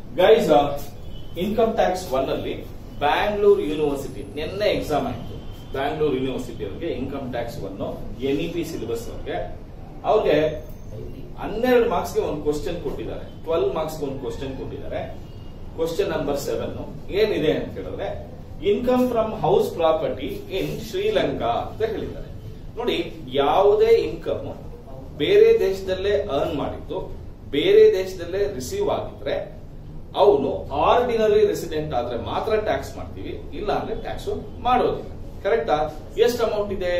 Guys, income tax 1 ಅಲ್ಲಿ Bangalore university ನಿನ್ನೆ exam ಆಯ್ತು. ಬ್ಯಾಂಗ್ಳೂರ್ ಯೂನಿವರ್ಸಿಟಿ ಅವ್ರಿಗೆ ಇನ್ಕಮ್ ಟ್ಯಾಕ್ಸ್ 1 NEP ಸಿಲೆಬಸ್ ಅವ್ರಿಗೆ 12 ಮಾರ್ಕ್ಸ್ಗೆ ಒಂದು ಕ್ವಶನ್ ಕೊಟ್ಟಿದ್ದಾರೆ, 12 ಮಾರ್ಕ್ಸ್ಗೆ ಒಂದು ಕ್ವಶನ್ ಕೊಟ್ಟಿದ್ದಾರೆ. ಕ್ವಶನ್ ನಂಬರ್ 7 ಏನಿದೆ ಅಂತ ಹೇಳಿದ್ರೆ, income from house property in Sri Lanka ಅಂತ ಹೇಳಿದ್ದಾರೆ. ನೋಡಿ, ಯಾವುದೇ ಇನ್ಕಮ್ ಬೇರೆ ದೇಶದಲ್ಲೇ ಅರ್ನ್ ಮಾಡಿದ್ದು ಬೇರೆ ದೇಶದಲ್ಲೇ ರಿಸೀವ್ ಆಗಿದ್ರೆ ಅವನು ಆರ್ಡಿನರಿ ರೆಸಿಡೆಂಟ್ ಆದ್ರೆ ಮಾತ್ರ ಟ್ಯಾಕ್ಸ್ ಮಾಡ್ತೀವಿ, ಇಲ್ಲ ಅಂದ್ರೆ ಟ್ಯಾಕ್ಸ್ ಮಾಡೋದಿಲ್ಲ. ಕರೆಕ್ಟಾ? ಎಷ್ಟು ಅಮೌಂಟ್ ಇದೆ?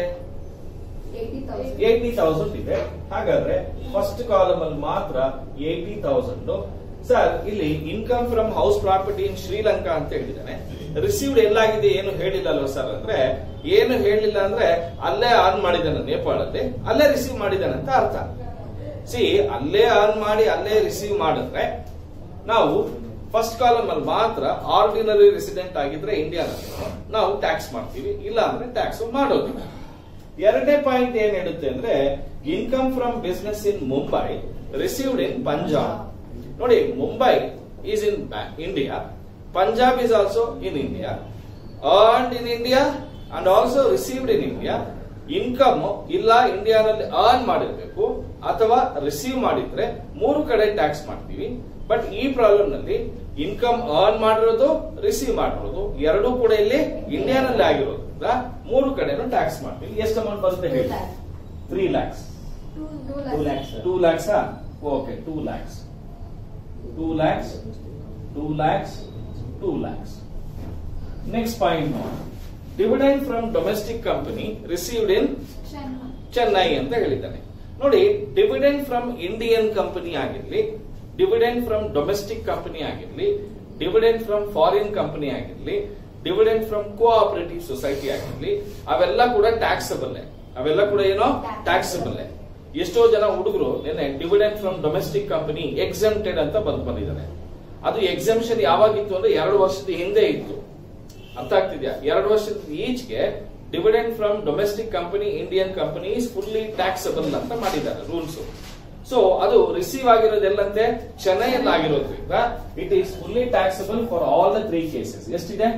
80,000 ಇದೆ. ಹಾಗಾದ್ರೆ ಫಸ್ಟ್ ಕಾಲಮ್ ಅಲ್ಲಿ ಮಾತ್ರ 80,000. ಸರ್, ಇಲ್ಲಿ income from house property in Sri Lanka ಅಂತ ಹೇಳಿದ್ದಾನೆ. ರಿಸೀವ್ಡ್ ಎಲ್ಲಾಗಿದೆ ಏನು ಹೇಳಿಲ್ಲ ಅಲ್ವಾ ಸರ್ ಅಂದ್ರೆ, ಏನು ಹೇಳಿಲ್ಲ ಅಂದ್ರೆ ಅಲ್ಲೇ ಅರ್ನ್ ಮಾಡಿದ್ದಾನೆ ನೇಪಾಳಲ್ಲಿ, ಅಲ್ಲೇ ರಿಸೀವ್ ಮಾಡಿದ್ದಾನೆ ಅಂತ ಅರ್ಥ. ಸಿ, ಅಲ್ಲೇ ಅರ್ನ್ ಮಾಡಿ ಅಲ್ಲೇ ರಿಸೀವ್ ಮಾಡಿದ್ರೆ ನಾವು ಫಸ್ಟ್ ಕಾಲಮ್ ಅಲ್ಲಿ ಮಾತ್ರ ಆರ್ಡಿನರಿ ರೆಸಿಡೆಂಟ್ ಆಗಿದ್ರೆ ಇಂಡಿಯಾದಲ್ಲಿ ನಾವು ಟ್ಯಾಕ್ಸ್ ಮಾಡ್ತೀವಿ, ಇಲ್ಲ ಅಂದ್ರೆ ಟ್ಯಾಕ್ಸ್ ಮಾಡೋದಿಲ್ಲ. ಎರಡನೇ ಪಾಯಿಂಟ್ ಏನ್ ಹೇಳುತ್ತೆ ಅಂದ್ರೆ, income from business in Mumbai received in Punjab. ನೋಡಿ, Mumbai is in India, Punjab is also in India, earned in India and also received in India. Income ಇಲ್ಲ ಇಂಡಿಯಾದಲ್ಲಿ ಅರ್ನ್ ಮಾಡಿರ್ಬೇಕು ಅಥವಾ ರಿಸೀವ್ ಮಾಡಿದ್ರೆ 3 ಕಡೆ ಟ್ಯಾಕ್ಸ್ ಮಾಡ್ತೀವಿ. ಬಟ್ ಈ ಪ್ರಾಬ್ಲಮ್ ನಲ್ಲಿ ಇನ್ಕಮ್ ಅರ್ನ್ ಮಾಡಿರೋದು ರಿಸೀವ್ ಮಾಡಿರೋದು ಎರಡೂ ಕೂಡ ಇಲ್ಲಿ ಇಂಡಿಯಾನಲ್ಲಿ ಆಗಿರೋದ್ರಿಂದ 3 ಕಡೆನೂ ಟ್ಯಾಕ್ಸ್ ಮಾಡ್ತೀವಿ. ಎಷ್ಟು ಅಮೌಂಟ್ ಬರುತ್ತೆ ಹೇಳಿ? 3 lakhs. 2 lakhs. Okay, 2 lakhs. 2 lakhs, 2 lakhs, 2 lakhs. Next point now. Dividend from domestic company received in Chennai ಅಂತ ಹೇಳಿದ್ದಾನೆ. ನೋಡಿ, ಡಿವಿಡೆಂಡ್ ಫ್ರಮ್ ಇಂಡಿಯನ್ ಕಂಪನಿ ಆಗಿರ್ಲಿ, ಡಿವಿಡೆಂಡ್ ಫ್ರಮ್ ಡೊಮೆಸ್ಟಿಕ್ ಕಂಪನಿ ಆಗಿರ್ಲಿ, ಡಿವಿಡೆಂಡ್ ಫ್ರಮ್ ಫಾರಿನ್ ಕಂಪನಿ ಆಗಿರ್ಲಿ, ಡಿವಿಡೆಂಡ್ ಫ್ರಮ್ ಕೋಆಪರೇಟಿವ್ ಸೊಸೈಟಿ ಆಗಿರ್ಲಿ, ಅವೆಲ್ಲ ಕೂಡ taxable. ಅವೆಲ್ಲ ಕೂಡ ಏನೋ ಟ್ಯಾಕ್ಸಬಲ್. ಎಷ್ಟೋ ಜನ ಹುಡುಗರು ನಿನ್ನೆ dividend from domestic company exempted ಅಂತ ಬಂದಿದ್ದಾರೆ. ಅದು ಎಕ್ಸೆಂಪ್ಷನ್ ಯಾವಾಗಿತ್ತು ಅಂದ್ರೆ 2 ವರ್ಷದ ಹಿಂದೆ ಇತ್ತು. ಅರ್ಥ ಆಗ್ತಿದ್ಯಾ? 2 ವರ್ಷದ ಈಚೆಗೆ dividend from domestic company Indian company is fully taxable ಅಂತ ಮಾಡಿದ್ದಾರೆ ರೂಲ್ಸ್. ಸೊ ಅದು ರಿಸೀವ್ ಆಗಿರೋದೆಲ್ಲಂತೆ ಚೆನ್ನೈಯಲ್ಲಿ ಆಗಿರೋದ್ರಿಂದ it is fully taxable for all the 3 cases. ಎಷ್ಟಿದೆ?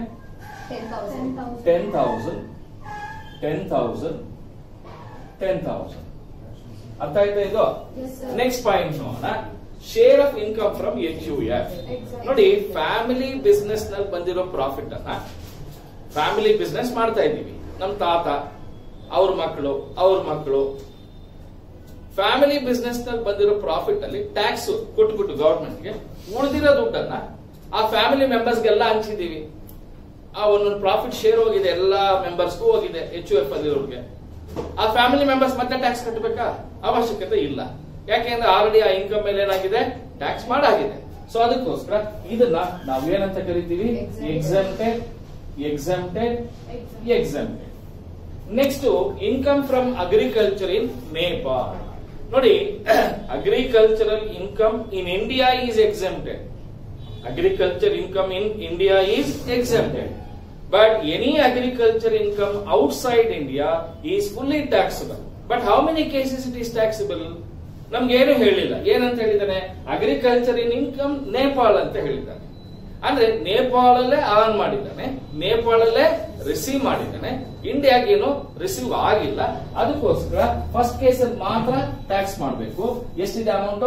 10,000, 10,000, 10,000. ಅರ್ಥ ಆಯ್ತಾ ಇದು? ನೆಕ್ಸ್ಟ್ ಪಾಯಿಂಟ್ ನೋಡೋಣ. Share of income from HUF. ನೋಡಿ, ಫ್ಯಾಮಿಲಿ ಬಿಸ್ನೆಸ್ ನಲ್ಲಿ ಬಂದಿರೋ ಪ್ರಾಫಿಟ್ ಅನ್ನ ಫ್ಯಾಮಿಲಿ ಬಿಸ್ನೆಸ್ ಮಾಡ್ತಾ ಇದ್ದೀವಿ, ನಮ್ ತಾತ, ಅವ್ರ ಮಕ್ಕಳು ಫ್ಯಾಮಿಲಿ ಬಿಸ್ನೆಸ್ ನಲ್ಲಿ ಬಂದಿರೋ ಪ್ರಾಫಿಟ್ ಅಲ್ಲಿ ಟ್ಯಾಕ್ಸ್ ಕೊಟ್ಬಿಟ್ಟು ಗವರ್ಮೆಂಟ್ಗೆ ಉಳಿದಿರೋ ದುಡ್ಡನ್ನ ಆ ಫ್ಯಾಮಿಲಿ ಮೆಂಬರ್ಸ್ಗೆಲ್ಲ ಹಂಚಿದೀವಿ. ಆ ಒಂದೊಂದು ಪ್ರಾಫಿಟ್ ಶೇರ್ ಹೋಗಿದೆ, ಎಲ್ಲಾ ಮೆಂಬರ್ಸ್ಗೂ ಹೋಗಿದೆ. HUF ಅಲ್ಲಿರೋರ್ಗೆ ಆ ಫ್ಯಾಮಿಲಿ ಮೆಂಬರ್ಸ್ ಮತ್ತೆ ಟ್ಯಾಕ್ಸ್ ಕಟ್ಟಬೇಕಾ? ಅವಶ್ಯಕತೆ ಇಲ್ಲ. ಯಾಕೆಂದ್ರೆ ಆಲ್ರೆಡಿ ಆ ಇನ್ಕಮ್ ಮೇಲೆ ಏನಾಗಿದೆ? ಟ್ಯಾಕ್ಸ್ ಮಾಡಾಗಿದೆ. ಸೊ ಅದಕ್ಕೋಸ್ಕರ ಇದನ್ನ ನಾವೇನಂತ ಕರಿತೀವಿ? Exempted, exempted, exempted. Next, income from agriculture in Nepal. ನೋಡಿ, agricultural income in India is exempted. Agriculture income in India is exempted. But any agriculture income outside India is fully taxable. But how many cases it is taxable? ನಮ್ಗೆ ಏನು ಹೇಳಿಲ್ಲ. ಏನಂತ ಹೇಳಿದಾನೆ? Agriculture in income Nepal ಅಂತ ಹೇಳಿದ್ದಾನೆ. ಅಂದ್ರೆ ನೇಪಾಳಲ್ಲೇ earn ಮಾಡಿದ್ದಾನೆ, ನೇಪಾಳಲ್ಲೇ receive ಮಾಡಿದ್ದಾನೆ, ಇಂಡಿಯಾಗೇನು ರಿಸೀವ್ ಆಗಿಲ್ಲ. ಅದಕ್ಕೋಸ್ಕರ ಫಸ್ಟ್ ಕೇಸ್ ಅಲ್ಲಿ ಮಾತ್ರ ಟ್ಯಾಕ್ಸ್ ಮಾಡಬೇಕು. ಎಷ್ಟಿದೆ ಅಮೌಂಟ್?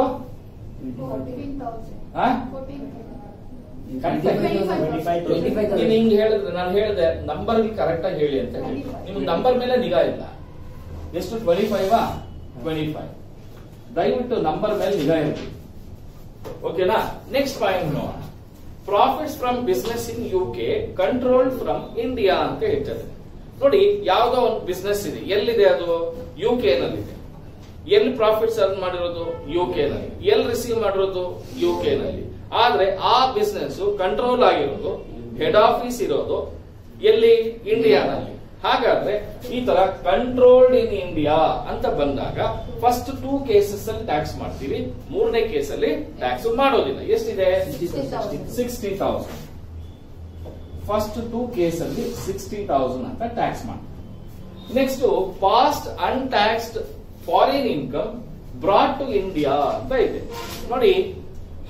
14,000. ಹಿಂಗೆ ಹೇಳಿದ್ರೆ ನಾನು ಹೇಳಿದೆ ನಂಬರ್ ಕರೆಕ್ಟ್ ಆಗಿ ಹೇಳಿ ಅಂತ ಹೇಳಿ, ನಿಮ್ಗೆ ನಂಬರ್ ಮೇಲೆ ನಿಗಾ ಇಲ್ಲ. ಎಷ್ಟು? 25. 25. ದಯವಿಟ್ಟು ನಂಬರ್ ಮೇಲೆ ನಿಗಾ ಇರಲಿ. ಓಕೆನಾ? ನೆಕ್ಸ್ಟ್ ಪಾಯಿಂಟ್ ನೋಡೋಣ. Profits from business in UK controlled from India ಅಂತ ಹೇಳ್ತಾರೆ. ನೋಡಿ, ಯಾವ್ದೋ ಒಂದು ಬಿಸ್ನೆಸ್ ಇದೆ, ಎಲ್ಲಿದೆ ಅದು? UK ನಲ್ಲಿದೆ. ಎಲ್ಲಿ ಪ್ರಾಫಿಟ್ಸ್ ಅರ್ನ್ ಮಾಡಿರೋದು? UK ನಲ್ಲಿ. ಎಲ್ಲಿ ರಿಸೀವ್ ಮಾಡಿರೋದು? UK ನಲ್ಲಿ. ಆದ್ರೆ ಆ ಬಿಸ್ನೆಸ್ ಕಂಟ್ರೋಲ್ ಆಗಿರೋದು, ಹೆಡ್ ಆಫೀಸ್ ಇರೋದು ಎಲ್ಲಿ? ಇಂಡಿಯಾನಲ್ಲಿ. ಹಾಗಾದ್ರೆ ಈ ತರ ಕಂಟ್ರೋಲ್ಡ್ ಇನ್ ಇಂಡಿಯಾ ಅಂತ ಬಂದಾಗ ಫಸ್ಟ್ 2 ಕೇಸಸ್ ಅಲ್ಲಿ ಟ್ಯಾಕ್ಸ್ ಮಾಡ್ತೀವಿ, 3ನೇ ಕೇಸಲ್ಲಿ ಟ್ಯಾಕ್ಸ್ ಮಾಡೋದಿಲ್ಲ. ಎಷ್ಟಿದೆ? 60,000. ಫಸ್ಟ್ 2 ಕೇಸ್ ಅಲ್ಲಿ 60,000 ಅಂತ ಟ್ಯಾಕ್ಸ್ ಮಾಡ್ತೀವಿ. Next, past untaxed foreign income brought to India ಅಂತ ಇದೆ. ನೋಡಿ,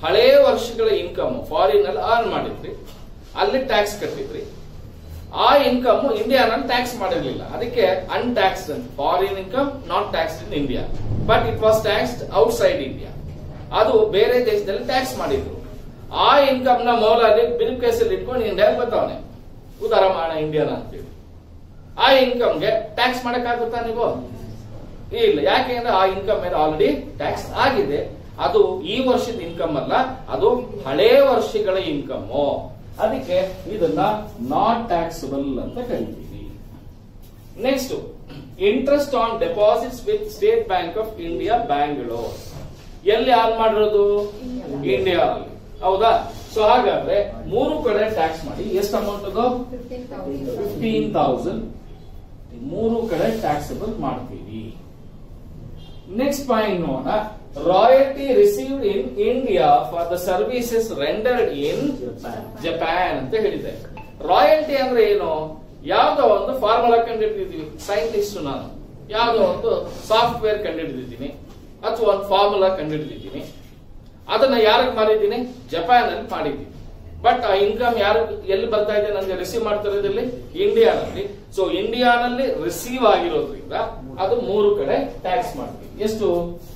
ಹಳೇ ವರ್ಷಗಳ ಇನ್ಕಮ್ ಫಾರಿನ್ ಅಲ್ಲಿ ಅರ್ನ್ ಮಾಡಿದ್ರಿ, ಅಲ್ಲಿ ಟ್ಯಾಕ್ಸ್ ಕಟ್ಟಿದ್ರಿ, ಆ ಇನ್ಕಮ್ ಇಂಡಿಯಾನಲ್ಲಿ ಟ್ಯಾಕ್ಸ್ ಮಾಡಿರ್ಲಿಲ್ಲ, ಅದಕ್ಕೆ ಅನ್ಟ್ಯಾಕ್ಸ್ಡ್ ಅಂತ. Foreign income not taxed in India, but it was taxed outside India. ಅದು ಬೇರೆ ದೇಶದಲ್ಲಿ ಟ್ಯಾಕ್ಸ್ ಮಾಡಿದ್ರು. ಆ ಇನ್ಕಮ್ ನ ಮೌಲಾಲಿ ಬ್ರೀಫ್ ಕೇಸಲ್ಲಿ ಇಟ್ಕೊಂಡು ಇಂಡಿಯಾಗೆ ಬರ್ತಾವನೆ, ಉದಾರ ಮಾಡ ಇಂಡಿಯಾನ ಅಂತೇಳಿ. ಆ ಇನ್ಕಮ್ಗೆ ಟ್ಯಾಕ್ಸ್ ಮಾಡಕ್ಕಾಗುತ್ತಾ ನೀವು? ಇಲ್ಲ. ಯಾಕೆಂದ್ರೆ ಆ ಇನ್ಕಮ್ ಮೇಲೆ ಆಲ್ರೆಡಿ ಟ್ಯಾಕ್ಸ್ ಆಗಿದೆ. ಅದು ಈ ವರ್ಷದ ಇನ್ಕಮ್ ಅಲ್ಲ, ಅದು ಹಳೇ ವರ್ಷಗಳ ಇನ್ಕಮ್. ಅದಕ್ಕೆ ಇದನ್ನ ನಾಟ್ ಟ್ಯಾಕ್ಸಬಲ್ ಅಂತ ಕರಿತೀವಿ. Next, interest on deposits with State Bank of India Bangalore. ಎಲ್ಲಿ ಆನ್ ಮಾಡಿರೋದು? ಇಂಡಿಯಾ, ಹೌದಾ? ಸೊ ಹಾಗಾದ್ರೆ 3 ಕಡೆ ಟ್ಯಾಕ್ಸ್ ಮಾಡಿ. ಎಷ್ಟು ಅಮೌಂಟ್ ಅದು? 15,000. 3 ಕಡೆ ಟ್ಯಾಕ್ಸಬಲ್ ಮಾಡ್ತೀವಿ. ನೆಕ್ಸ್ಟ್ ಪಾಯಿಂಟ್ ನೋಡೋಣ. Royalty received in India for the services rendered in Japan ಅಂತ ಹೇಳಿದೆ. ರಾಯಲ್ಟಿ ಅಂದ್ರೆ ಏನು? ಯಾವ್ದೋ ಒಂದು ಫಾರ್ಮುಲಾ ಕಂಡುಹಿಡಿದಿದ್ದೀವಿ, ಸೈಂಟಿಸ್ಟ್ ನಾನು, ಯಾವ್ದೋ ಒಂದು ಸಾಫ್ಟ್ವೇರ್ ಕಂಡುಹಿಡಿದಿದ್ದೀನಿ ಅಥವಾ ಒಂದು ಫಾರ್ಮುಲಾ ಕಂಡುಹಿಡಿದಿದ್ದೀನಿ, ಅದನ್ನ ಯಾರಿಗೆ ಮಾಡಿದ್ದೀನಿ? ಜಪಾನ್ ಅಲ್ಲಿ ಮಾಡಿದ್ದೀನಿ. ಬಟ್ ಆ ಇನ್ಕಮ್ ಯಾರು ಎಲ್ಲಿ ಬರ್ತಾ ಇದೆ? ನನಗೆ ರಿಸೀವ್ ಮಾಡ್ತಾ ಇರೋದ್ರಲ್ಲಿ ಇಂಡಿಯಾನಲ್ಲಿ. ಸೊ ಇಂಡಿಯಾನಲ್ಲಿ ರಿಸೀವ್ ಆಗಿರೋದ್ರಿಂದ ಅದು 3 ಕಡೆ ಟ್ಯಾಕ್ಸ್ ಮಾಡ್ತೀವಿ. ಎಷ್ಟು?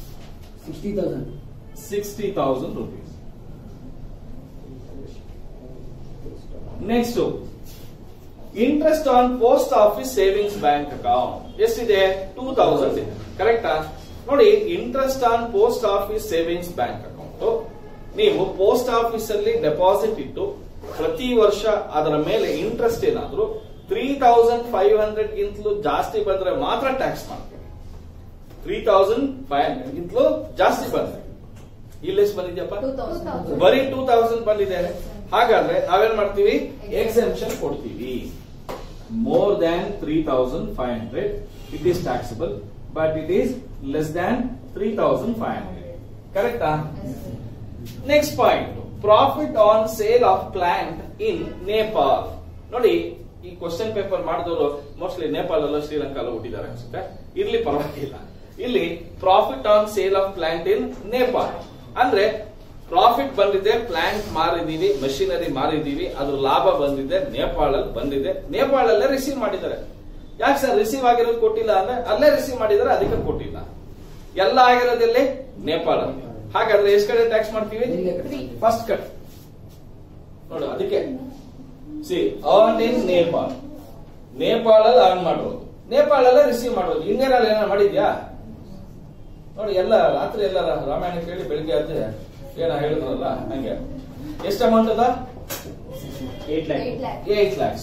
60,000 rupees. Next, interest on post office savings bank account ಎಷ್ಟಿದೆ? 2,000 ಇದೆ. ಕರೆಕ್ಟಾ? ನೋಡಿ, interest on post office savings bank account ನೀವು ಪೋಸ್ಟ್ ಆಫೀಸ್ ಅಲ್ಲಿ ಡೆಪಾಸಿಟ್ ಇಟ್ಟು ಪ್ರತಿ ವರ್ಷ ಅದರ ಮೇಲೆ ಇಂಟ್ರೆಸ್ಟ್ ಏನಾದ್ರು 3,500 ಗಿಂತಲೂ ಜಾಸ್ತಿ ಬಂದ್ರೆ ಮಾತ್ರ ಟ್ಯಾಕ್ಸ್ ಮಾಡ್ತೀವಿ. 3,500 ಗಿಂತಲೂ ಜಾಸ್ತಿ ಬಂದ್ರೆ, ಇಲ್ಲೆಷ್ಟು ಬಂದಿದ್ಯಪ್ಪ? ಬರೀ 2,000 ಬಂದಿದೆ. ಹಾಗಾದ್ರೆ ನಾವೇನ್ ಮಾಡ್ತೀವಿ? ಎಕ್ಸೆಂಪ್ಷನ್ ಕೊಡ್ತೀವಿ. More than 3,500 it is taxable, but it is less than 3,500. ಕರೆಕ್ಟಾ? Next point, profit on sale of plant in Nepal. ನೋಡಿ, ಈ ಕ್ವಶನ್ ಪೇಪರ್ ಮಾಡಿದವರು ಮೋಸ್ಟ್ಲಿ ನೇಪಾಳ ಅಲ್ಲ ಶ್ರೀಲಂಕಾ ಹುಟ್ಟಿದ್ದಾರೆ ಅನ್ಸುತ್ತೆ. ಇರ್ಲಿ, ಪರವಾಗಿಲ್ಲ. ಇಲ್ಲಿ profit on sale of plant in Nepal ಅಂದ್ರೆ ಪ್ರಾಫಿಟ್ ಬಂದಿದೆ, ಪ್ಲಾಂಟ್ ಮಾರಿದೀವಿ, ಮಷಿನರಿ ಮಾರಿದೀವಿ, ಅದ್ರ ಲಾಭ ಬಂದಿದೆ, ನೇಪಾಳಲ್ಲಿ ಬಂದಿದೆ, ನೇಪಾಳಲ್ಲೇ ರಿಸೀವ್ ಮಾಡಿದ್ದಾರೆ. ಯಾಕೆ ಸರ್ ರಿಸೀವ್ ಆಗಿರೋದು ಕೊಟ್ಟಿಲ್ಲ ಅಂದ್ರೆ ಅಲ್ಲೇ ರಿಸೀವ್ ಮಾಡಿದ್ದಾರೆ, ಅದಕ್ಕೆ ಕೊಟ್ಟಿಲ್ಲ. ಎಲ್ಲ ಆಗಿರೋದಲ್ಲಿ ನೇಪಾಳ. ಹಾಗಾದ್ರೆ ಎಷ್ಟು ಕಡೆ ಟ್ಯಾಕ್ಸ್ ಮಾಡ್ತೀವಿ? ಫಸ್ಟ್ ಕಟ್ ನೋಡು. ಅದಕ್ಕೆ ಅರ್ನ್ ಇನ್ ನೇಪಾಳ, ನೇಪಾಳಲ್ಲಿ ಅರ್ನ್ ಮಾಡೋದು, ನೇಪಾಳಲ್ಲೇ ರಿಸೀವ್ ಮಾಡೋದು. ಇಂಡಿಯಾದಲ್ಲಿ ಏನಾರು ಮಾಡಿದ್ಯಾ? ನೋಡಿ, ಎಲ್ಲ ರಾತ್ರಿ ಎಲ್ಲ ರಾಮಾಯಣ ಕೇಳಿ ಬೆಳಿಗ್ಗೆ ಆದ್ರೆ ಏನ ಹೇಳಿದ್ರಲ್ಲ ಹಂಗೆ. ಎಷ್ಟು ಅಮೌಂಟ್ ಅದ? 8 lakhs.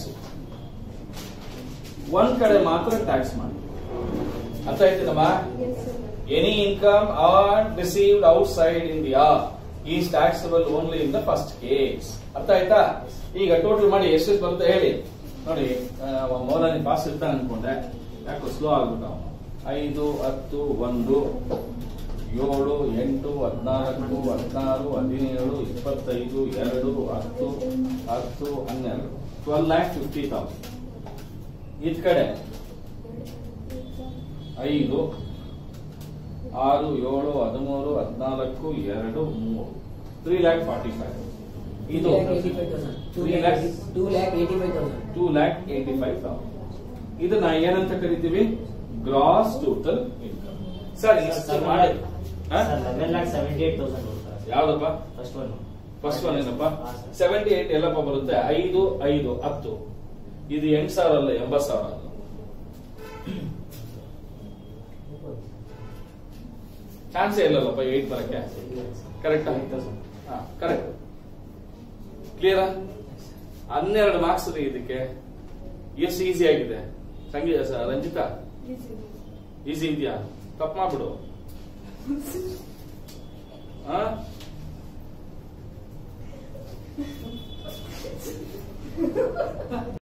ಒಂದ್ ಕಡೆ ಮಾತ್ರ ಟ್ಯಾಕ್ಸ್ ಮಾಡಿ. ಅರ್ಥ ಆಯ್ತದಮ್ಮ? Any income earn received outside India is taxable only in the first case. ಅರ್ಥ ಆಯ್ತಾ? ಈಗ ಟೋಟಲ್ ಮಾಡಿ ಎಷ್ಟು ಬರುತ್ತೆ ಹೇಳಿ. ನೋಡಿ, ಮೌಲಾನಿ ಪಾಸ್ ಇರ್ತಾನೆ ಅನ್ಕೊಂಡೆ, ಯಾಕೋ ಸ್ಲೋ ಆಗ್ಬಿಟ್ಟ. 5, 10, 1, 7, 8, 14, 16, 17, 25, 2, 10, 10, 12, 12,50,000. ಇದ್ ಕಡೆ 5, 6, 7, 13, 14, 2, 3, 3,45,000. ಇದು 2,85,000. ಇದನ್ನ ಏನಂತ ಕರಿತೀವಿ? Gross total income. ಸರ್ ಇಷ್ಟು ಮಾಡಿ 11,78,000. ಯಾವ್ದಪ್ಪ? ಫಸ್ಟ್ ಒನ್ ಏನಪ್ಪ? 78 ಎಲ್ಲಪ್ಪ ಬರುತ್ತೆ? 5, 5, 10. ಇದು 8,000 ಅಲ್ಲ, 80,000 ಅಲ್ಲ. ಚಾನ್ಸೇ ಇಲ್ಲಲ್ಲಪ್ಪ 8 ಬರಕ್ಕೆ. ಕರೆಕ್ಟ್? ಕರೆಕ್ಟ್. ಕ್ಲಿಯರಾ? 12 ಮಾರ್ಕ್ಸ್ ಇದಕ್ಕೆ. ಎಷ್ಟು ಈಸಿ ಆಗಿದೆ ಸಂಗೀತ ರಂಜಿತಾ? ಈಸಿ ಇದೆಯಾ? ತಪ್ಪು ಮಾಡ್ಬಿಡು.